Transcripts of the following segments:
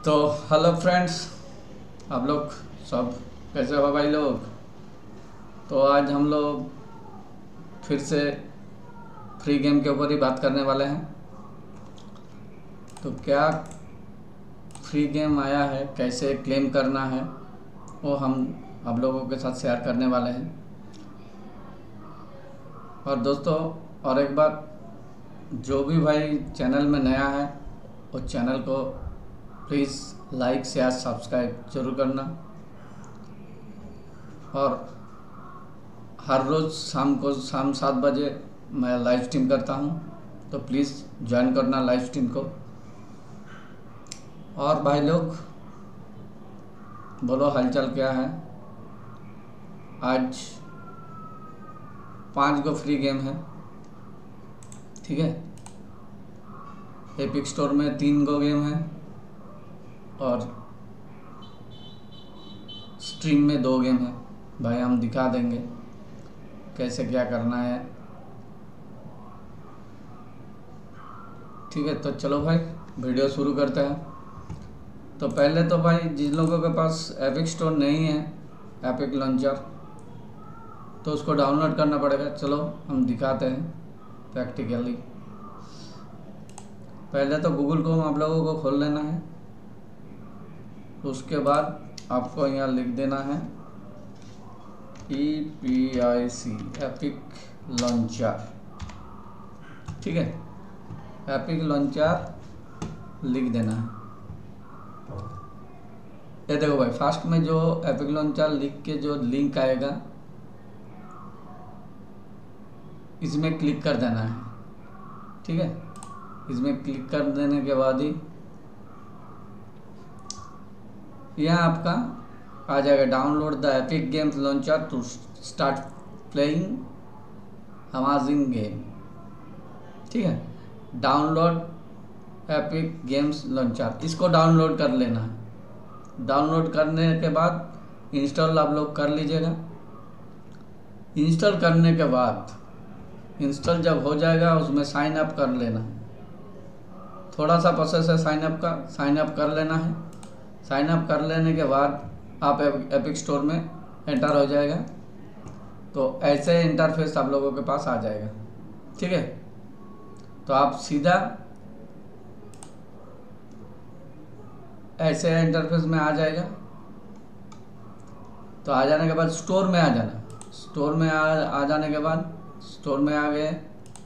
तो hello friends, आप लोग सब कैसे हो भाई लोग। तो आज हम लोग फिर से फ्री गेम के ऊपर ही बात करने वाले हैं। तो क्या फ्री गेम आया है, कैसे क्लेम करना है, वो हम आप लोगों के साथ शेयर करने वाले हैं। और दोस्तों, और एक बात, जो भी भाई चैनल में नया है वो चैनल को प्लीज़ लाइक शेयर सब्सक्राइब जरूर करना। और हर रोज़ शाम 7 बजे मैं लाइव स्ट्रीम करता हूँ, तो प्लीज़ ज्वाइन करना लाइव स्ट्रीम को। और भाई लोग बोलो, हालचाल क्या है। आज 5 गो फ्री गेम है, ठीक है। एपिक स्टोर में 3 गो गेम है और स्ट्रीम में 2 गेम है। भाई हम दिखा देंगे कैसे क्या करना है, ठीक है। तो चलो भाई वीडियो शुरू करते हैं। तो पहले तो भाई जिन लोगों के पास एपिक स्टोर नहीं है, एपिक लॉन्चर, तो उसको डाउनलोड करना पड़ेगा। चलो हम दिखाते हैं प्रैक्टिकली। पहले तो गूगल क्रोम आप लोगों को खोल लेना है। उसके बाद आपको यहाँ लिख देना है EPIC एपिक लॉन्चर, ठीक है। एपिक लॉन्चर लिख देना है। ये देखो भाई, फर्स्ट में जो एपिक लॉन्चर लिख के जो लिंक आएगा, इसमें क्लिक कर देना है, ठीक है। इसमें क्लिक कर देने के बाद ही यहाँ आपका आ जाएगा download the Epic Games launcher to start playing amazing game, ठीक है। डाउनलोड एपिक गेम्स लॉन्चर, इसको डाउनलोड कर लेना है। डाउनलोड करने के बाद इंस्टॉल आप लोग कर लीजिएगा। इंस्टॉल करने के बाद, इंस्टॉल जब हो जाएगा उसमें साइन अप कर लेना है। थोड़ा सा प्रोसेस है साइन अप कर लेना है। साइन अप कर लेने के बाद आप एपिक स्टोर में एंटर हो जाएगा। तो ऐसे इंटरफेस आप लोगों के पास आ जाएगा, ठीक है। तो आप सीधा ऐसे इंटरफेस में आ जाएगा। तो आ जाने के बाद स्टोर में आ जाना। स्टोर में आ जाने के बाद स्टोर में आ गए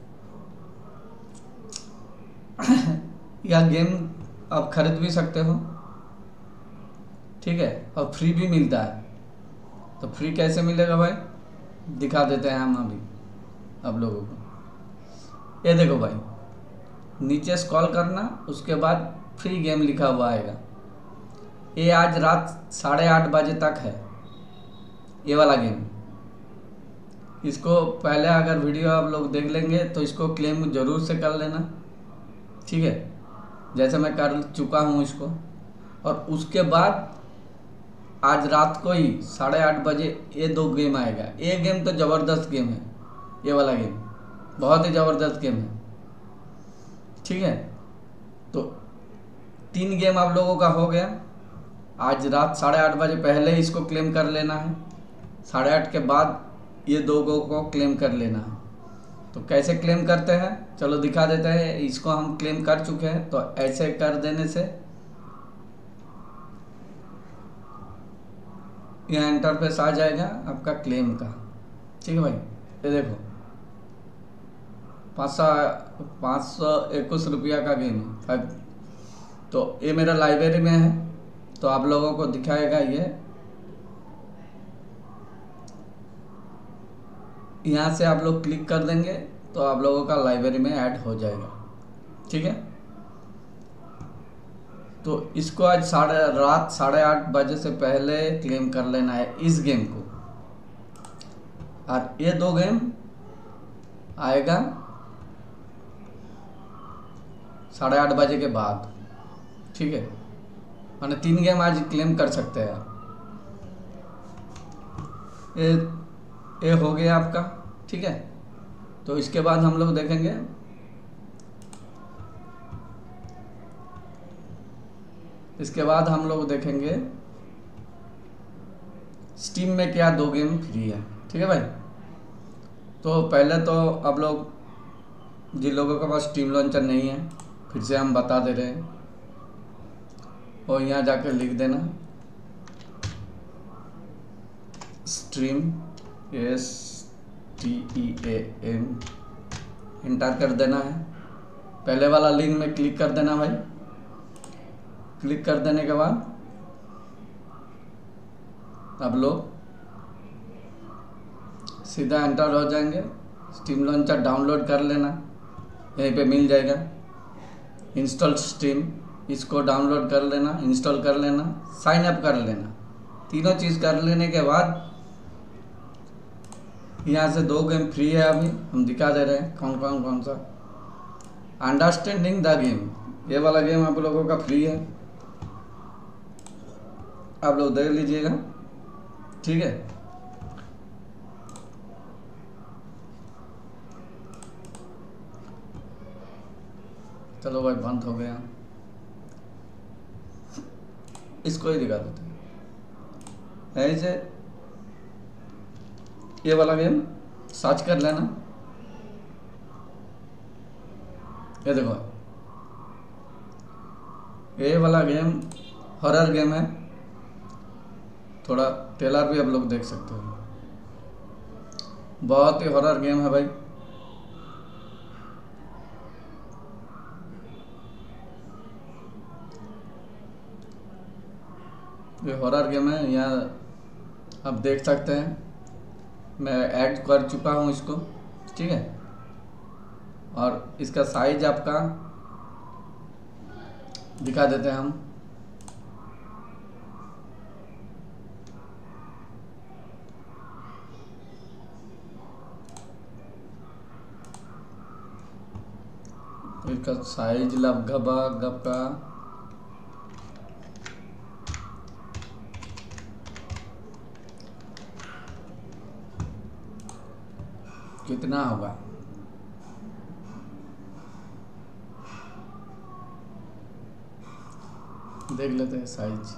या गेम आप खरीद भी सकते हो, ठीक है। और फ्री भी मिलता है। तो फ्री कैसे मिलेगा भाई, दिखा देते हैं हम अभी आप लोगों को। ये देखो भाई, नीचे स्क्रॉल करना, उसके बाद फ्री गेम लिखा हुआ आएगा। ये आज रात 8:30 बजे तक है ये वाला गेम। इसको पहले अगर वीडियो आप लोग देख लेंगे तो इसको क्लेम ज़रूर से कर लेना, ठीक है, जैसे मैं कर चुका हूँ इसको। और उसके बाद आज रात को ही 8:30 बजे ये 2 गेम आएगा। ये गेम तो ज़बरदस्त गेम है, ये वाला गेम बहुत ही ज़बरदस्त गेम है, ठीक है। तो 3 गेम आप लोगों का हो गया। आज रात 8:30 बजे पहले इसको क्लेम कर लेना है। 8:30 के बाद ये 2 को क्लेम कर लेना है। तो कैसे क्लेम करते हैं चलो दिखा देते हैं। इसको हम क्लेम कर चुके हैं, तो ऐसे कर देने से यहाँ इंटरफेस आ जाएगा आपका क्लेम का, ठीक है भाई। ये देखो 521 रुपया का गेम है। तो ये मेरा लाइब्रेरी में है, तो आप लोगों को दिखाएगा ये। यहाँ से आप लोग क्लिक कर देंगे तो आप लोगों का लाइब्रेरी में ऐड हो जाएगा, ठीक है। तो इसको आज रात 8:30 बजे से पहले क्लेम कर लेना है इस गेम को। और ये 2 गेम आएगा 8:30 बजे के बाद, ठीक है। मैंने 3 गेम आज क्लेम कर सकते हैं आप। ये हो गया आपका, ठीक है। तो इसके बाद हम लोग देखेंगे इसके बाद हम लोग देखेंगे स्टीम में क्या 2 गेम फ्री है। ठीक है भाई। तो पहले तो अब लोग जिन लोगों के पास स्टीम लॉन्चर नहीं है, फिर से हम बता दे रहे हैं, और यहाँ जाकर लिख देना स्ट्रीम STEAM, इंटर कर देना है। पहले वाला लिंक में क्लिक कर देना भाई। क्लिक कर देने के बाद अब लोग सीधा एंटर हो जाएंगे। स्टीम लॉन्चर डाउनलोड कर लेना, यहीं पे मिल जाएगा इंस्टॉल स्टीम, इसको डाउनलोड कर लेना, इंस्टॉल कर लेना, साइन अप कर लेना। तीनों चीज़ कर लेने के बाद यहाँ से 2 गेम फ्री है, अभी हम दिखा दे रहे हैं कौन सा। अंडरस्टैंडिंग द गेम, ये वाला गेम आप लोगों का फ्री है, आप लोग देख लीजिएगा। ठीक है। चलो भाई बंद हो गया, इसको ही दिखा देते हैं। ऐसे ये वाला गेम सर्च कर लेना। ये देखो, ये वाला गेम हॉरर गेम है, थोड़ा ट्रेलर भी आप लोग देख सकते हो। बहुत ही हॉरर गेम है भाई। ये हॉरर गेम है, यहाँ आप देख सकते हैं। मैं ऐड कर चुका हूँ इसको। ठीक है। और इसका साइज आपका दिखा देते हैं हम। इसका साइज लगभग आपका कितना होगा, देख लेते हैं साइज।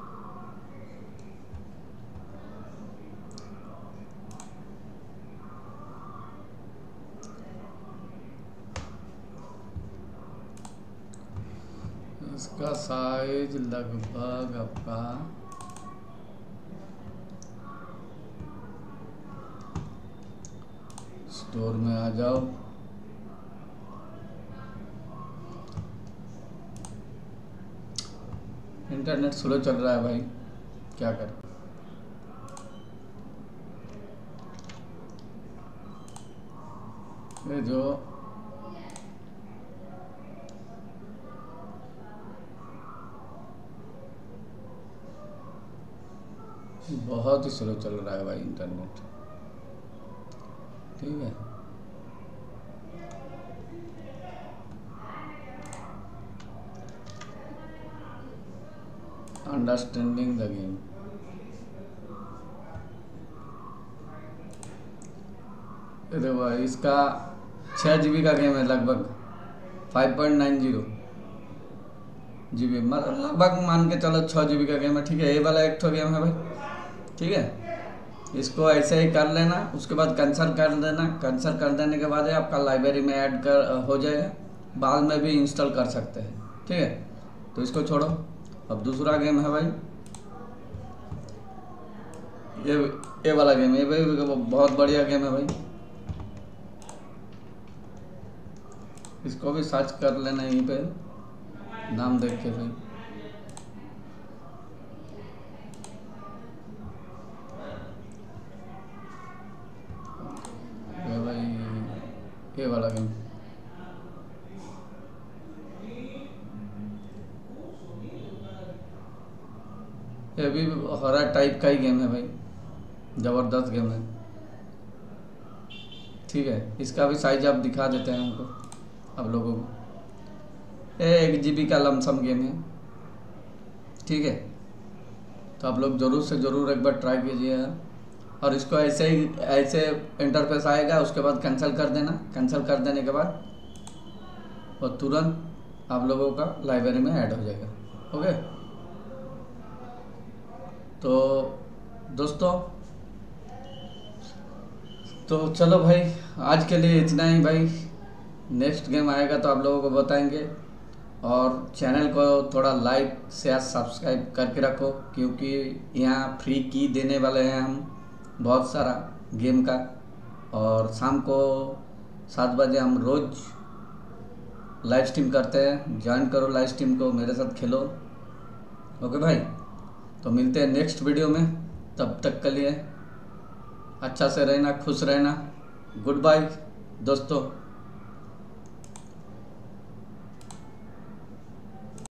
इसका साइज लगभग आपका स्टोर में आ जाओ। इंटरनेट स्लो चल रहा है भाई, क्या करें। ये जो बहुत ही स्लो चल रहा है भाई इंटरनेट। ठीक है। अंडरस्टैंडिंग द गेम, देखो इसका 6 GB का गेम है, लगभग 5.90 GB, मतलब लगभग मान के चलो 6 GB का गेम है। ठीक है। ये वाला एक तो गेम है भाई। ठीक है। इसको ऐसे ही कर लेना, उसके बाद कैंसिल कर देना। कैंसिल कर देने के बाद आपका लाइब्रेरी में ऐड कर हो जाएगा, बाद में भी इंस्टॉल कर सकते हैं। ठीक है। तो इसको छोड़ो, अब दूसरा गेम है भाई, ये वाला गेम। ये भाई बहुत बढ़िया गेम है भाई, इसको भी सर्च कर लेना यहीं पे नाम देख के भाई। ये भाई ये वाला गेम, ये भी हॉरर टाइप का ही गेम है भाई, ज़बरदस्त गेम है। ठीक है। इसका भी साइज आप दिखा देते हैं हमको, आप लोगों को। ये 1 GB का लमसम गेम है। ठीक है। तो आप लोग ज़रूर से ज़रूर एक बार ट्राई कीजिएगा। और इसको ऐसे ही ऐसे इंटरफेस आएगा, उसके बाद कैंसिल कर देना। कैंसिल कर देने के बाद और तुरंत आप लोगों का लाइब्रेरी में ऐड हो जाएगा। ओके। तो दोस्तों, तो चलो भाई, आज के लिए इतना ही भाई। नेक्स्ट गेम आएगा तो आप लोगों को बताएंगे। और चैनल को थोड़ा लाइक शेयर सब्सक्राइब करके रखो, क्योंकि यहाँ फ्री की देने वाले हैं हम बहुत सारा गेम का। और शाम को 7 बजे हम रोज़ लाइव स्ट्रीम करते हैं। ज्वाइन करो लाइव स्ट्रीम को, मेरे साथ खेलो। ओके भाई, तो मिलते हैं नेक्स्ट वीडियो में। तब तक के लिए अच्छा से रहना, खुश रहना। गुड बाय दोस्तों।